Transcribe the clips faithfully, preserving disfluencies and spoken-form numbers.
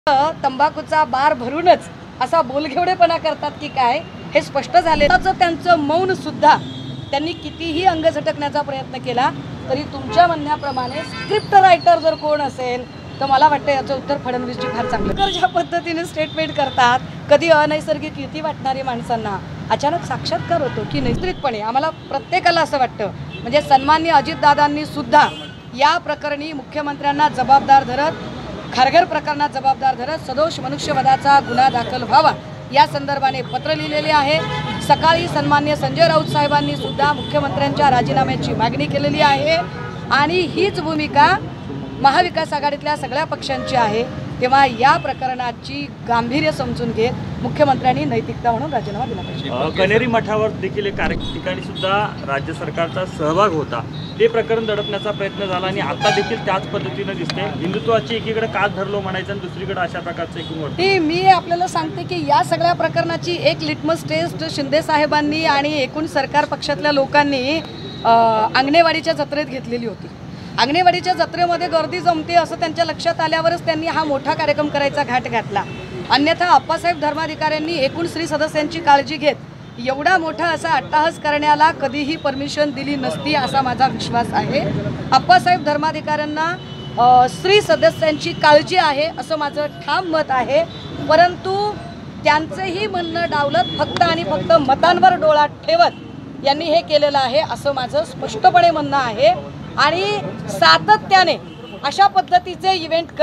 तंबाखूचा बार भरूनच असा बोलघेवडेपणा करतात की काय हे स्पष्ट झाले। त्यांचं मौन सुद्धा त्यांनी कितीही अंग झटकण्याचा प्रयत्न केला तरी तुमच्या म्हणण्याप्रमाणे स्क्रिप्ट रायटर जर कोण असेल तर मला वाटतं याचं उत्तर फडणवीसजी फार चांगलं कर ज्या पद्धतीने स्टेटमेंट करतात। कधी अनैसर्गिक युती वाटणारी माणसांना अचानक साक्षात्कार होतो की नैसर्गिकपणे आम्हाला प्रत्येकाला असं वाटतं म्हणजे सन्माननीय अजितदादांनी सुद्धा या प्रकरणी मुख्यमंत्र्यांना जबाबदार धरत खारघर प्रकरणात जबाबदार धरत सदोष मनुष्यवधाचा गुन्हा दाखल व्हावा या संदर्भाने पत्र लिहिलेले आहे। सकाळी सन्माननीय संजय राऊत साहेबांनी सुद्धा मुख्यमंत्र्यांच्या राजीनाम्याची मागणी केलेली आहे आणि हीच भूमिका महाविकास आघाडीतल्या सगळ्या पक्षांची आहे। तेव्हा या प्रकरणाची गांभीर्य समजून घेत मुख्यमंत्र्यांनी नैतिकता म्हणून राजीनामा दिला पाहिजे। कनेरी मठावर देखील एक ठिकाणी सुद्धा राज्य सरकारचा सहभाग होता, ते प्रकरण दडपण्याचा प्रयत्न झाला आणि आता देखील त्याच पद्धतीने दिसते। हिंदुत्वाची एकीकडे काच धरलो म्हणायचं आणि दुसरीकडे अशा प्रकारचं एकूण ती मी आपल्याला सांगते की या सगळ्या प्रकरणाची एक लिटमस टेस्ट शिंदे साहेबांनी आणि एकूण सरकार पक्षातल्या लोकांनी अंगणेवाडीच्या जत्रेत घेतलेली होती। अंगणेवाडीच्या जत्रेमध्ये गर्दी जमते असं त्यांच्या लक्षात आल्यावरच त्यांनी हा मोठा कार्यक्रम करायचा घाट घातला। अन्यथा आप्पासाहेब धर्माधिकाऱ्यांनी एकूण स्त्री सदस्यांची काळजी घेत एवढा मोठा असा अट्टाहास करण्याला कधीही परमिशन दिली नसती असा माझा विश्वास आहे। आप्पासाहेब धर्माधिकाऱ्यांना स्त्री सदस्यांची काळजी आहे असं माझं ठाम मत आहे, परंतु त्यांचंही म्हणणं डावलत फक्त आणि फक्त मतांवर डोळा ठेवत यांनी हे केलेलं आहे असं माझं स्पष्टपणे म्हणणं आहे। आणि सातत्याने अशा पद्धतीचे इव्हेंट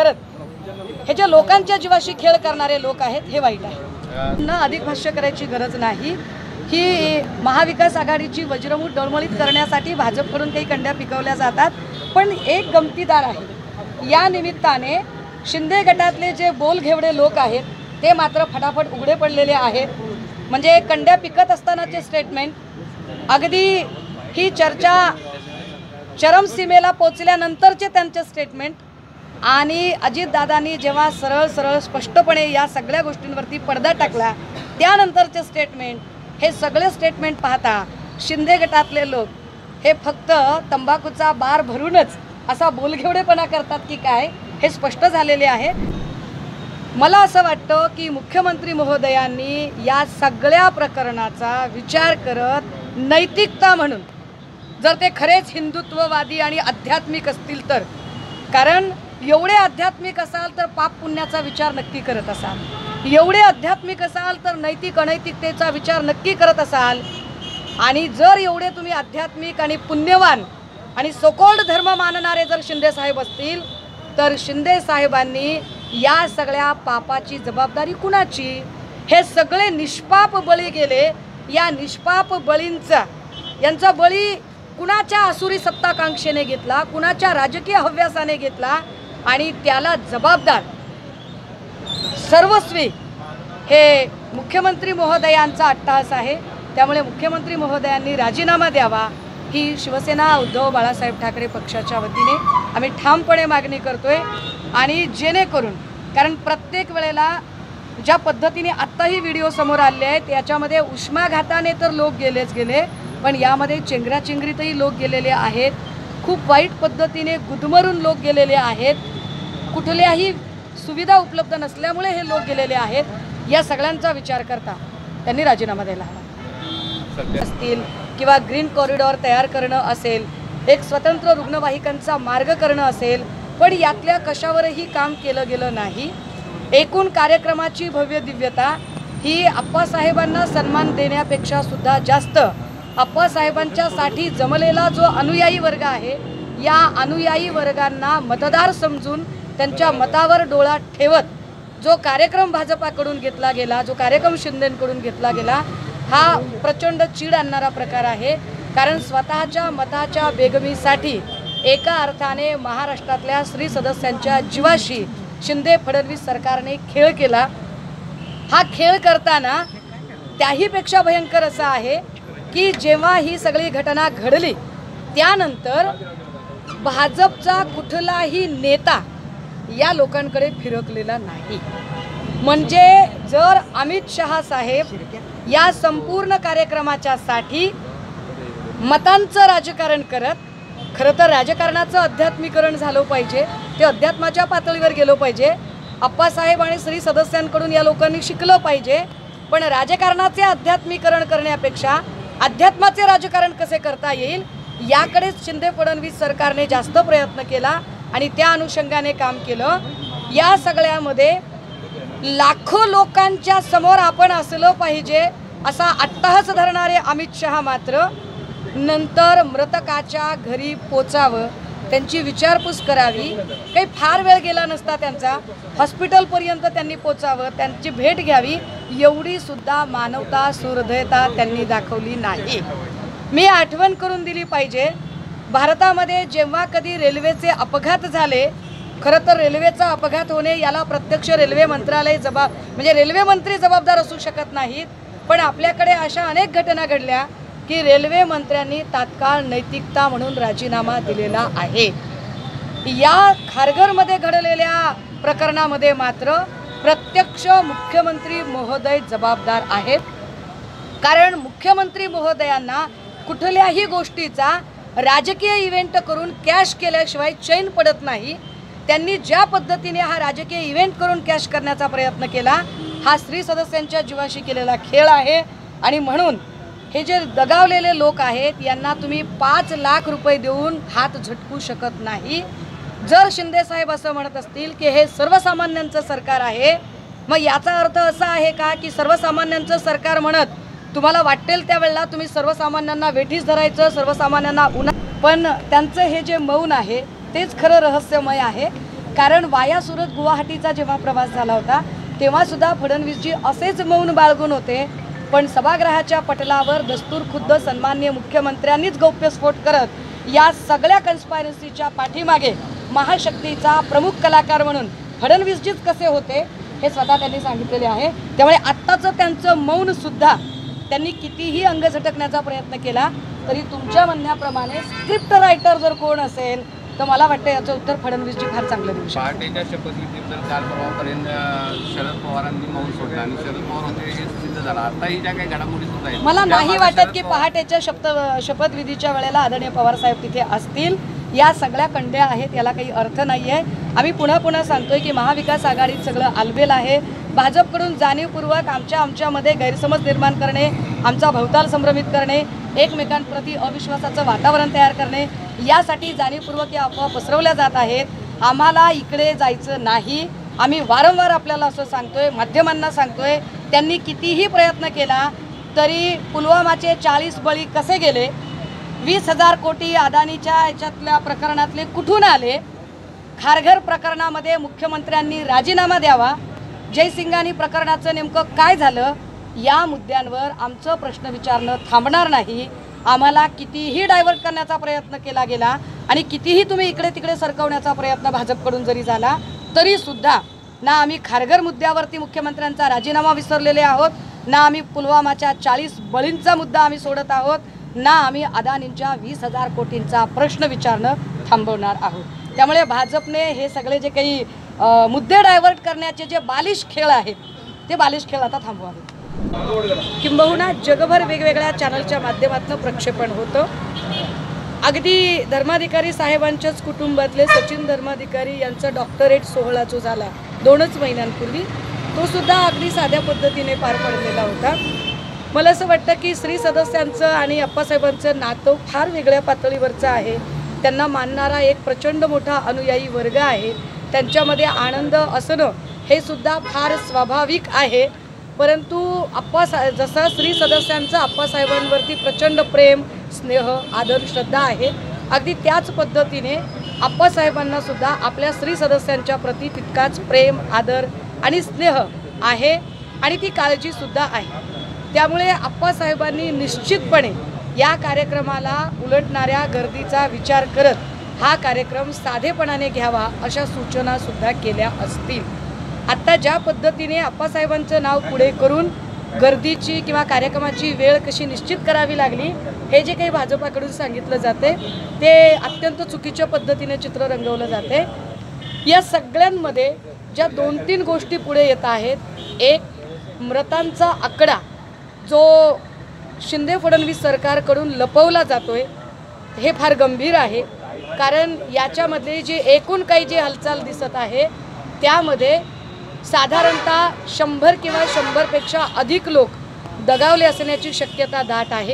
करत हे जे लोकांच्या जीवाशी खेळ करणारे लोक आहेत हे वाईट आहे। न अधिक भाष्य करायची गरज नाही। ही महाविकास आघाडीची वज्रमूठ डळमळीत करण्यासाठी भाजपकडून काही कंड्या पिकवल्या जातात, पण एक गमतीदार आहे या निमित्ताने शिंदे गटातले जे बोलघेवडे लोक आहेत ते मात्र फटाफट उघडे पडलेले आहेत। म्हणजे कंड्या पिकत असतानाचे स्टेटमेंट, अगदी ही चर्चा चरमसीमेला पोचल्यानंतरचे त्यांचे स्टेटमेंट आणि अजितदादांनी जेव्हा सरळ सरळ स्पष्टपणे या सगळ्या गोष्टींवरती पडदा टाकला त्यानंतरचे स्टेटमेंट, हे सगळे स्टेटमेंट पाहता शिंदे गटातले लोक हे फक्त तंबाखूचा बार भरूनच असा बोलघेवडेपणा करतात की काय हे स्पष्ट झालेले आहे। मला असं वाटतं की मुख्यमंत्री महोदयांनी या सगळ्या प्रकरणाचा विचार करत नैतिकता म्हणून जर ते खरेच हिंदुत्ववादी आणि आध्यात्मिक असतील तर, कारण एवढे आध्यात्मिक असाल तर पाप पुण्याचा विचार नक्की करत असाल, एवढे आध्यात्मिक असाल तर नैतिक अनैतिकतेचा विचार नक्की करत असाल, आणि जर एवढे तुम्ही आध्यात्मिक आणि पुण्यवान आणि सोकोल्ड धर्म मानणारे जर शिंदे साहेब असतील तर शिंदे साहेबांनी या सगळ्या पापाची जबाबदारी कुणाची? हे सगळे निष्पाप बळी गेले, या निष्पाप बळींचा यांचा बळी कुणाच्या आसुरी सत्ताकांक्षेने घेतला, कुणाच्या राजकीय हव्यासाने घेतला आणि त्याला जबाबदार सर्वस्वी हे मुख्यमंत्री महोदयांचा अट्टहास आहे। त्यामुळे मुख्यमंत्री महोदयांनी राजीनामा द्यावा ही शिवसेना उद्धव बाळासाहेब ठाकरे पक्षाच्या वतीने आम्ही ठामपणे मागणी करतोय। आणि जेणेकरून, कारण प्रत्येक वेळेला ज्या पद्धतीने आत्ताही व्हिडिओ समोर आले आहेत याच्यामध्ये उष्माघाताने तर लोक गेलेच गेले, पण यामध्ये चेंगराचेंगरीतही लोक गेलेले आहेत, खूप वाईट पद्धतीने गुदमरून लोक गेलेले आहेत, कुठल्याही सुविधा उपलब्ध नसल्यामुळे हे लोक गेलेले आहेत। या सगळ्यांचा विचार करता त्यांनी राजीनामा द्यायला हवा असतील किंवा ग्रीन कॉरिडॉर तयार करणं असेल, एक स्वतंत्र रुग्णवाहिकांचा मार्ग करणं असेल, पण यातल्या कशावरही काम केलं गेलं नाही। एकूण कार्यक्रमाची भव्य दिव्यता ही आप्पासाहेबांना सन्मान देण्यापेक्षा सुद्धा जास्त आप्पासाहेबांच्या साठी जमलेला जो अनुयायी वर्ग आहे या अनुयायी वर्गांना मतदार समजून त्यांच्या मतावर डोळा ठेवत जो कार्यक्रम भाजपाकडून घेतला गेला, जो कार्यक्रम शिंदेंकडून घेतला गेला, हा प्रचंड चीड आणणारा प्रकार आहे। कारण स्वतःच्या मताच्या बेगमीसाठी एका अर्थाने महाराष्ट्रातल्या स्त्री सदस्यांच्या जीवाशी शिंदे फडणवीस सरकारने खेळ केला। हा खेळ करताना त्याहीपेक्षा भयंकर असा आहे की जेव्हा ही सगळी घटना घडली त्यानंतर भाजपचा कुठलाही नेता या लोकांकडे फिरकलेला नाही। म्हणजे जर अमित शहा साहेब या संपूर्ण कार्यक्रमाच्या साठी मतांचं राजकारण करत, खरं तर राजकारणाचं अध्यात्मीकरण झालं पाहिजे, ते अध्यात्माच्या पातळीवर गेलो पाहिजे, अप्पासाहेब आणि श्री सदस्यांकडून या लोकांनी शिकलं पाहिजे। पण राजकारणाचे अध्यात्मीकरण करण्यापेक्षा अध्यात्माचे राजकारण कसे करता येईल याकडेच शिंदे फडणवीस सरकारने जास्त प्रयत्न केला आणि त्या अनुषंगाने काम केलं। या सगळ्यामध्ये लाखो लोकांच्या समोर आपण असलं पाहिजे असा अट्टहास धरणारे अमित शहा मात्र नंतर मृतकाच्या घरी पोचावं, त्यांची विचारपूस करावी, काही फार वेळ गेला नसता त्यांचा, हॉस्पिटलपर्यंत त्यांनी पोचावं, त्यांची भेट घ्यावी, एवढी सुद्धा मानवता सुहृदयता त्यांनी दाखवली नाही। मी आठवण करून दिली पाहिजे, भारतामध्ये जेव्हा कधी रेल्वेचे अपघात झाले, खरं तर रेल्वेचा अपघात होणे याला प्रत्यक्ष रेल्वे मंत्रालय जबाब म्हणजे रेल्वे मंत्री जबाबदार असू शकत नाहीत, पण आपल्याकडे अशा अनेक घटना घडल्या की रेल्वे मंत्र्यांनी तात्काळ नैतिकता म्हणून राजीनामा दिलेला आहे। या खारघरमध्ये घडलेल्या प्रकरणामध्ये मात्र प्रत्यक्ष मुख्यमंत्री महोदय जबाबदार आहेत, कारण मुख्यमंत्री महोदयांना कुठल्याही गोष्टीचा राजकीय इव्हेंट करून कॅश केल्याशिवाय चैन पडत नाही। त्यांनी ज्या पद्धतीने हा राजकीय इव्हेंट करून कॅश करण्याचा प्रयत्न केला हा स्त्री सदस्यांच्या जीवाशी केलेला खेळ आहे। आणि म्हणून हे जे दगावलेले लोक आहेत यांना तुम्ही पाच लाख रुपये देऊन हात झटकू शकत नाही। जर शिंदे साहेब असं म्हणत असतील की हे सर्वसामान्यांचं सरकार आहे, मग याचा अर्थ असा आहे का की सर्वसामान्यांचं सरकार म्हणत तुम्हाला वाटेल त्यावेळेला तुम्ही सर्वसामान्यांना वेठीस धरायचं, सर्वसामान्यांना उन्हा पण त्यांचं हे जे मौन आहे तेच खरं रहस्यमय आहे। कारण वाया सुरत गुवाहाटीचा जेव्हा प्रवास झाला होता तेव्हा सुद्धा फडणवीसजी असेच मौन बाळगून होते, पण सभागृहाच्या पटलावर दस्तूर खुद्द सन्माननीय मुख्यमंत्र्यांनीच गौप्यस्फोट करत या सगळ्या कन्स्पायरसीच्या पाठीमागे महाशक्तीचा प्रमुख कलाकार म्हणून फडणवीसजीच कसे होते हे स्वतः त्यांनी सांगितलेले आहे। त्यामुळे आत्ताचं त्यांचं मौन सुद्धा त्यांनी कितीही अंग झटकण्याचा प्रयत्न केला तरी तुमच्या म्हणण्याप्रमाणे स्क्रिप्ट रायटर जर कोण असेल तर मला वाटतं याचं उत्तर फडणवीसजी फार चांगलं देऊ शकतात। पहाटेच्या शपथविधीनंतर काल परवापर्यंत शरद पवारांनी मौन सोडलं आणि शरद पवार होते हे सिद्ध झालं। आताही ज्या काही घडामोडी होत आहेत मला नाही वाटत की पहाटेच्या शपथ शपथविधीच्या वेळेला आदरणीय पवारसाहेब तिथे असतील। या सगळ्या कंड्या आहेत, याला काही अर्थ नाही आहे। आम्ही पुन्हा पुन्हा सांगतोय की महाविकास आघाडीत सगळं आलबेल आहे। भाजपकडून जाणीवपूर्वक आमच्या आमच्यामध्ये गैरसमज निर्माण करणे, आमचा भवताल संभ्रमित करणे, एकमेकांप्रती अविश्वासाचं वातावरण तयार करणे यासाठी जाणीवपूर्वक या अफवा पसरवल्या जात आहेत। आम्हाला इकडे जायचं नाही। आम्ही वारंवार आपल्याला असं सांगतोय, माध्यमांना सांगतोय, त्यांनी कितीही प्रयत्न केला तरी पुलवामाचे चाळीस बळी कसे गेले, वीस हजार कोटी अदानीच्या याच्यातल्या प्रकरणातले कुठून आले, खारघर प्रकरणामध्ये मुख्यमंत्र्यांनी राजीनामा द्यावा, जयसिंगानी प्रकरणाचं नेमकं काय झालं या मुद्द्यांवर आमचं प्रश्न विचारणं थांबणार नाही। आम्हाला कितीही डायव्हर्ट करण्याचा प्रयत्न केला गेला आणि कितीही तुम्ही इकडे तिकडे सरकवण्याचा प्रयत्न भाजपकडून जरी झाला तरी सुद्धा ना आम्ही खारघर मुद्द्यावरती मुख्यमंत्र्यांचा राजीनामा विसरलेले आहोत, ना आम्ही पुलवामाच्या चाळीस बळींचा मुद्दा आम्ही सोडत आहोत, ना आम्ही अदानींच्या वीस हजार कोटींचा प्रश्न विचारणं थांबवणार आहोत। त्यामुळे भाजपने हे सगळे जे काही मुद्दे डायव्हर्ट करण्याचे जे बालिश खेळ आहेत ते बालिश खेळ आता थांबवावे। किंबहुना जगभर वेगवेगळ्या चॅनलच्या माध्यमातून प्रक्षेपण होतं। अगदी धर्माधिकारी साहेबांच्याच कुटुंबातले सचिन धर्माधिकारी यांचा डॉक्टरेट सोहळा जो झाला दोनच महिन्यांपूर्वी तो सुद्धा अगदी साध्या पद्धतीने पार पडलेला होता। मला असं वाटतं की श्री सदस्यांचं आणि अप्पासाहेबांचं नातं फार वेगळ्या पातळीवरचं आहे। त्यांना मानणारा एक प्रचंड मोठा अनुयायी वर्ग आहे, त्यांच्यामध्ये आनंद असणं हे सुद्धा फार स्वाभाविक आहे। परंतु अप्पा जसं श्री सदस्यांचं अप्पासाहेबांवरती प्रचंड प्रेम, स्नेह, आदर, श्रद्धा आहे, अगदी त्याच पद्धतीने अप्पासाहेबांना सुद्धा आपल्या श्री सदस्यांच्या प्रती तितकाच प्रेम, आदर आणि स्नेह आहे आणि ती काळजीसुद्धा आहे। त्यामुळे अप्पासाहेबांनी निश्चितपणे या कार्यक्रमाला उलटणाऱ्या गर्दीचा विचार करत हा कार्यक्रम साधेपणाने घ्यावा अशा सूचनासुद्धा केल्या असतील। आत्ता ज्या पद्धतीने अप्पासाहेबांचं नाव पुढे करून गर्दीची किंवा कार्यक्रमाची वेळ कशी निश्चित करावी लागली हे जे काही भाजपाकडून सांगितलं जाते ते अत्यंत चुकीच्या पद्धतीने चित्र रंगवलं जाते। या सगळ्यांमध्ये ज्या दोन तीन गोष्टी पुढे येत आहेत, एक मृतांचा आकडा जो शिंदे फडणवीस सरकारकडून लपवला जातोय हे फार गंभीर आहे, कारण याच्यामध्ये जे एकूण काही जे हालचाल दिसत आहे त्यामध्ये साधारणतः शंभर किंवा शंभरपेक्षा अधिक लोक दगावले असण्याची शक्यता दाट आहे।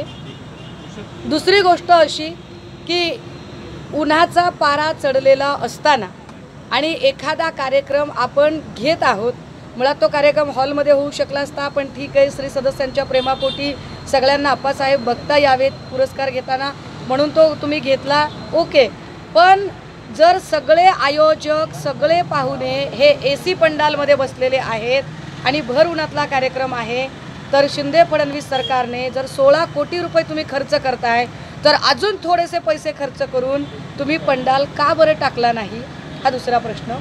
दुसरी गोष्ट अशी की उन्हाचा पारा चढलेला असताना आणि एखादा कार्यक्रम आपण घेत आहोत, मुळात तो कार्यक्रम हॉलमध्ये होऊ शकला असता, पण ठीक आहे, श्री सदस्यांच्या प्रेमापोटी सगळ्यांना आप्पासाहेब बघता यावेत पुरस्कार घेताना म्हणून तो तुम्ही घेतला, ओके। पण जर सगळे आयोजक सगळे पाहुणे हे ए सी पंडालमध्ये बसलेले आहेत आणि भर उन्हातला कार्यक्रम आहे, तर शिंदे फडणवीस सरकारने जर सोळा कोटी रुपये तुम्ही खर्च करताय तर अजून थोडेसे पैसे खर्च करून तुम्ही पंडाल का बरं टाकला नाही, हा दुसरा प्रश्न।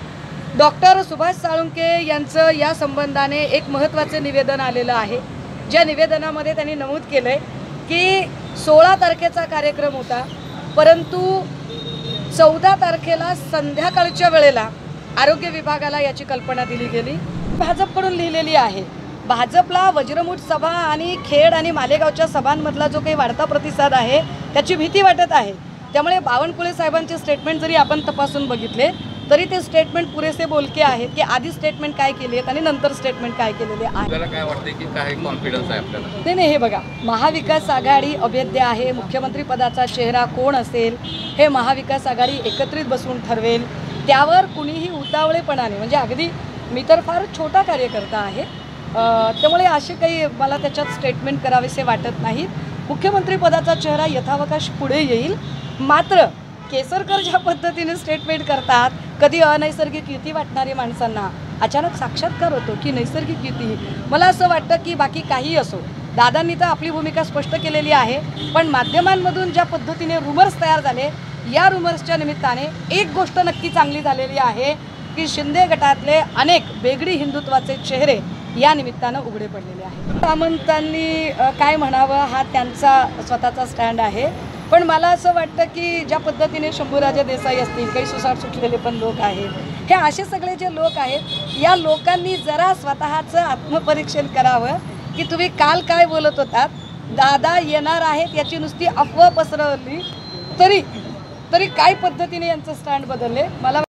डॉक्टर सुभाष साळुंके यांचं या संबंधाने एक महत्त्वाचे निवेदन आलेलं आहे, ज्या निवेदनामध्ये त्यांनी नमूद केलं आहे की सोळा तारखेचा कार्यक्रम होता, परंतु चौदा तारखेला संध्याकाळच्या वेळेला आरोग्य विभागाला याची कल्पना दिली गेली, भाजपकडून लिहिलेली आहे। भाजपला वज्रमुठ सभा आणि खेड आणि मालेगावच्या सभांमधला जो काही वाढता प्रतिसाद आहे त्याची भीती वाटत आहे। त्यामुळे बावनकुळे साहेबांचे स्टेटमेंट जरी आपण तपासून बघितले तरी ते स्टेटमेंट पुरेसे बोलके आहेत की आधी स्टेटमेंट काय केली आहेत आणि नंतर स्टेटमेंट काय केलेले आहे। आपल्याला काय वाटतं की काय कॉन्फिडन्स आहे आपल्याला? नाही नाही, हे बघा, महाविकास आघाडी अभेद्य आहे, मुख्यमंत्री पदाचा चेहरा कोण असेल हे महाविकास आघाडी एकत्रित बसून ठरवेल, त्यावर कुणीही उतावळेपणाने, म्हणजे अगदी मी तर फार छोटा कार्यकर्ता आहे, त्यामुळे असे काही मला त्याच्यात स्टेटमेंट करावेसे वाटत नाहीत। मुख्यमंत्री पदाचा चेहरा यथावकाश पुढे येईल, मात्र केसरकर ज्या पद्धतीने स्टेटमेंट करतात, कधी अनैसर्गिक युती वाटणारी माणसांना अचानक साक्षात्कार होतो की नैसर्गिक युती, मला असं वाटतं की बाकी काही असो, दादांनी तर आपली भूमिका स्पष्ट केलेली आहे, पण माध्यमांमधून ज्या पद्धतीने रुमर्स तयार झाले, या रुमर्सच्या निमित्ताने एक गोष्ट नक्की चांगली झालेली आहे की शिंदे गटातले अनेक वेगळी हिंदुत्वाचे चेहरे या निमित्तानं उघडे पडलेले आहेत। सामंतांनी काय म्हणावं हा त्यांचा स्वतःचा स्टँड आहे, पण मला असं वाटतं की ज्या पद्धतीने शंभूराजे देसाई असतील, काही सुसाट सुटलेले पण लोक आहेत, हे असे सगळे जे लोक आहेत या लोकांनी जरा स्वतःचं आत्मपरीक्षण करावं की तुम्ही काल काय बोलत होतात, दादा येणार आहेत याची नुसती अफवा पसरवली तरी तरी काय पद्धतीने यांचं स्टँड बदलले मला